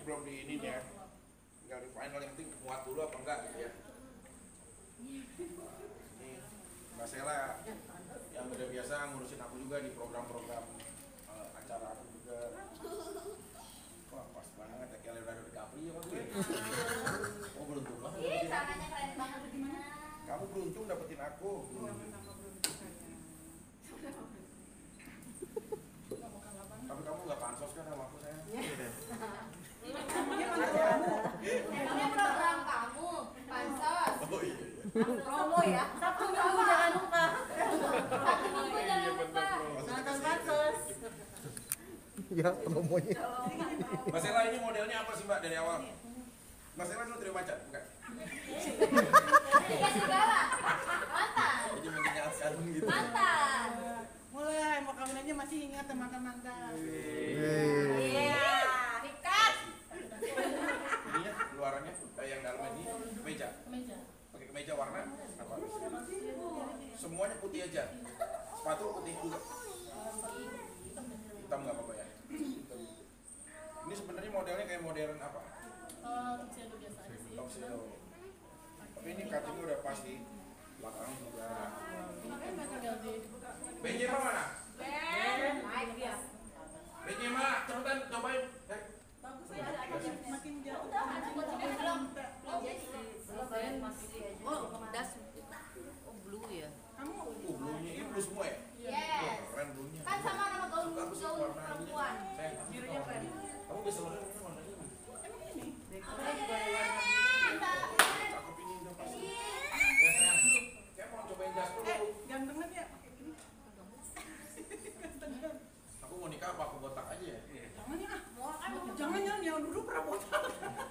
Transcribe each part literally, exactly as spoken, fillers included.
belum di ini ya. Tinggal di final, yang penting muat dulu apa enggak gitu ya. Ini Mbak Sela yang udah biasa ngurusin aku juga di program-program uh, acara aku juga. Wah pas banget ya, kayak Leonardo DiCaprio aku ya. Oh beruntung banget. Ih, sananya keren banget gimana? Kamu beruntung dapetin aku. Tapi kamu nggak pansos kan sama aku sayang? Emangnya program kamu pansos? Oh iya. Promo ya? Sabtu minggu jangan lupa. Sabtu minggu jangan lupa. Nonton pansos. Ya promonya. Mbak Sela ini modelnya apa sih Mbak dari awal? Mbak Sela dulu terima pacar? Enggak? Tiga segala. Mantan. Jadi mengingatkan gitu. Mantan. Mulai mau kawin aja masih ingat mantan-mantan. Iya, ikat. Ini ya, luarannya eh, yang dalamnya ini kemeja. Meja. Pakai kemeja warna apa? Semuanya putih aja. Sepatu putih juga. Hitam nggak apa-apa ya? Hitam. Ini sebenarnya modelnya kayak modern apa? Oh, tuxedo biasa aja sih. Tuxedo. Tapi ini cuttingnya udah pas di belakang juga. Makanya mereka tinggal di Benjema mana? Ben, naik dia. Benjema, cepetan cobain. Eh, bagus ya, ada ada yang makin jauh. Udah, ada buat ini belum. Belum jadi. Belum masih. Oh, das. Oh, blue ya. Kamu uh, bluenya ini blue semua ya? Yes. Wah, keren bluenya. Kan sama nama gaun Suka aku sih gaun warna perempuan. ini. Sayang, birunya keren. kamu bisa warna ini warna ini. Emang ini? Apa juga ada warna Cakep ini udah pasti. Ya sayang, kayak mau cobain jas dulu. Eh, gantengan ya pakai gini. Gantengan. Aku mau nikah apa aku botak aja ya? Jangan ya. Mau kan mau Jangan jangan yang dulu pernah botak.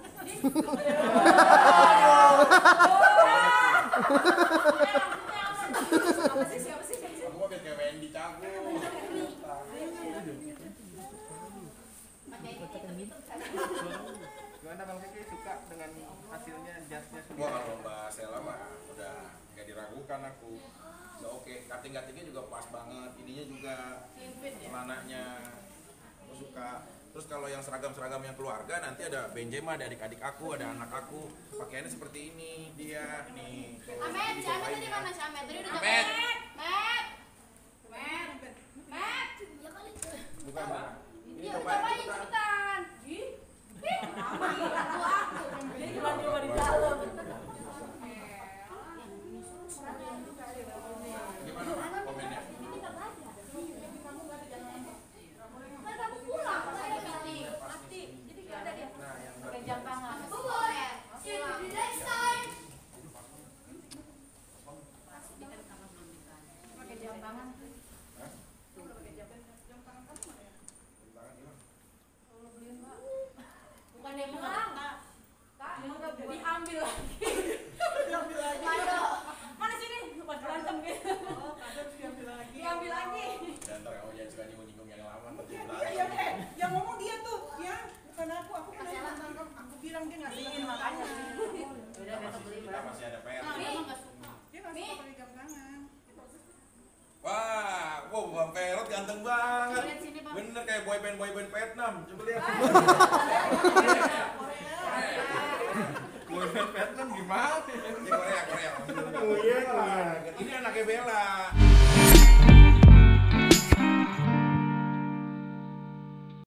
Siapa sih? Siapa sih? Siapa sih? Aku mau biar kayak Wendy Cago. Pakai ini gitu kan. Gimana Bang Kiki, suka dengan hasilnya jasnya Wah sendiri? kalau Mbak Sela mah udah nggak diragukan aku. Udah oke, cutting-cuttingnya juga pas banget. Ininya juga Fit ya. celananya aku suka. Terus kalau yang seragam-seragam yang keluarga nanti ada Benjema, ada adik-adik aku, ada anak aku. Pakaiannya seperti ini dia nih. Tuh, Amet, si Amet dicobain tadi ya. mana si Amet? Tadi udah Amet. Met. Met. Met. Ya kali. Bukan, bukan. Ini Ya cobain cobain cepetan. cepetan. Ih. Ih, lama nih aku aku. Dia cuma di di dalam. Gimana Pak komennya? Kan kamu pulang, saya meeting. Mati. Jadi nggak ada dia. Nah, yang Pakai jam tangan. Boleh. See you the next time. Pakai jam tangan. Hah? Tuh udah pakai jam jam tangan kamu mana ya? Tangan hilang. Kalau beliin Mbak. Bukan dia pulang. Kak, diambil lagi. Diambil lagi. Ayo. Mana sini? Lupa berantem gitu. Oh, kado harus diambil lagi. Diambil lagi. Dan ntar kamu jangan suka nyinggung-nyinggung yang lama nanti Iya, bilang. iya, eh, yang ngomong dia tuh, ya, bukan aku. Aku kan yang nonton kamu. Aku bilang dia nggak ingin makanya. Udah besok beli Kita masih ada P R. Nah, memang nggak suka. Dia nggak suka pakai jam tangan. Wah, wow, Bang Perot ganteng banget. Lihat sini, Bang. Bener kayak boyband boyband Vietnam. Coba lihat. Boyband Vietnam gimana? Ini Korea, Korea. Oh iya. Ini anaknya Bella.